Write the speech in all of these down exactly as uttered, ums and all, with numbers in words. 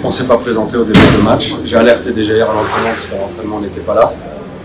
On ne s'est pas présenté au départ de match. J'ai alerté déjà hier à l'entraînement parce qu'à l'entraînement on n'était pas là.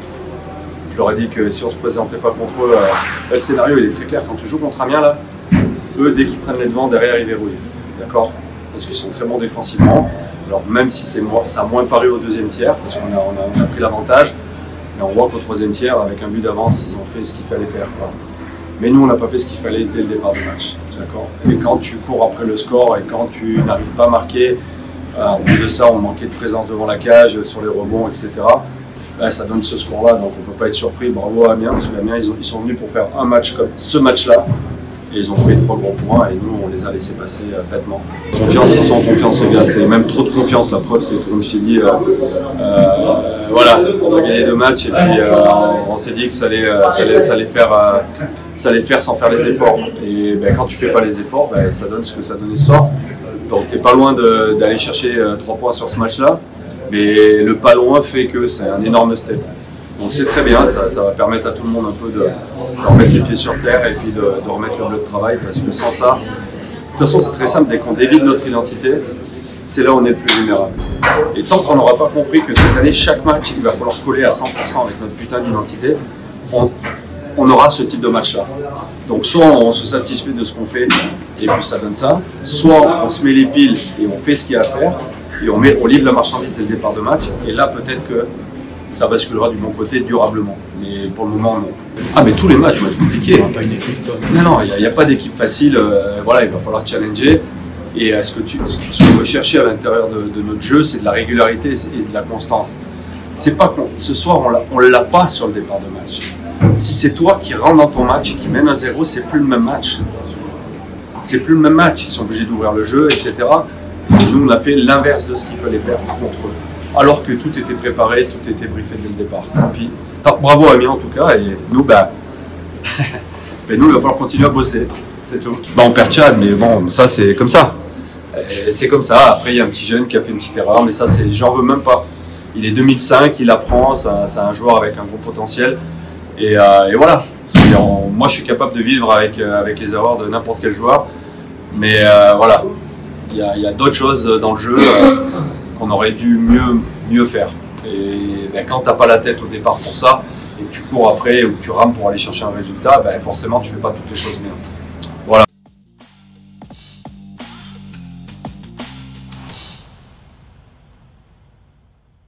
Je leur ai dit que si on ne se présentait pas contre eux, euh, le scénario il est très clair. Quand tu joues contre Amiens, là, eux dès qu'ils prennent les devants, derrière ils verrouillent. D'accord? Parce qu'ils sont très bons défensivement. Alors même si c'est moins, ça a moins paru au deuxième tiers, parce qu'on a, on a, on a pris l'avantage, mais on voit qu'au troisième tiers, avec un but d'avance, ils ont fait ce qu'il fallait faire, quoi. Mais nous, on n'a pas fait ce qu'il fallait dès le départ du match. D'accord? Et quand tu cours après le score et quand tu n'arrives pas à marquer, euh, en plus de ça, on manquait de présence devant la cage, sur les rebonds, et cetera. Là, ça donne ce score-là, donc on ne peut pas être surpris. Bravo à Amiens, parce que Amiens, ils, ils sont venus pour faire un match comme ce match-là. Et ils ont pris trois gros points et nous, on les a laissés passer euh, bêtement. Confiance, ils sont en confiance, les gars. C'est même trop de confiance. La preuve, c'est comme je t'ai dit, euh, euh, voilà, on a gagné deux matchs et puis euh, on, on s'est dit que ça allait, euh, ça allait, ça allait faire, euh, ça allait faire sans faire les efforts. Et ben, quand tu fais pas les efforts, ben, ça donne ce que ça donnait ce soir. Donc t'es pas loin d'aller chercher euh, trois points sur ce match-là, mais le pas loin fait que c'est un énorme step. Donc c'est très bien, ça, ça va permettre à tout le monde un peu de, de remettre les pieds sur terre et puis de, de remettre le bloc de travail, parce que sans ça, de toute façon c'est très simple, dès qu'on dévide notre identité, c'est là où on est le plus vulnérable. Et tant qu'on n'aura pas compris que cette année, chaque match, il va falloir coller à cent pour cent avec notre putain d'identité, on, on aura ce type de match-là. Donc soit on se satisfait de ce qu'on fait et puis ça donne ça, soit on se met les piles et on fait ce qu'il y a à faire, et on, met, on livre la marchandise dès le départ de match, et là peut-être que ça basculera du bon côté durablement. Mais pour le moment, non. Ah, mais tous les matchs vont être compliqués. Pas une équipe, toi. Non, non, il n'y a, a pas d'équipe facile. Euh, voilà, il va falloir challenger. Et euh, ce que tu, ce qu'on veut chercher à l'intérieur de, de notre jeu, c'est de la régularité et de la constance. C'est pas con. Ce soir, on ne l'a pas sur le départ de match. Si c'est toi qui rentres dans ton match et qui mène à zéro, c'est plus le même match. C'est plus le même match. Ils sont obligés d'ouvrir le jeu, et cetera. Et nous, on a fait l'inverse de ce qu'il fallait faire contre eux. Alors que tout était préparé, tout était briefé dès le départ. Tant pis. Bravo à Amiens en tout cas, et nous, bah, et nous, il va falloir continuer à bosser, c'est tout. Bah, on perd Tchad, mais bon, ça c'est comme ça. C'est comme ça. Après, il y a un petit jeune qui a fait une petite erreur, mais ça, c'est, j'en veux même pas. Il est deux mille cinq, il apprend, c'est un, un joueur avec un gros potentiel, et, euh, et voilà. On, moi, je suis capable de vivre avec, avec les erreurs de n'importe quel joueur, mais euh, voilà, il y a, il y a d'autres choses dans le jeu. Euh, qu'on aurait dû mieux, mieux faire. Et ben, quand tu n'as pas la tête au départ pour ça, et que tu cours après ou que tu rames pour aller chercher un résultat, ben, forcément tu ne fais pas toutes les choses bien.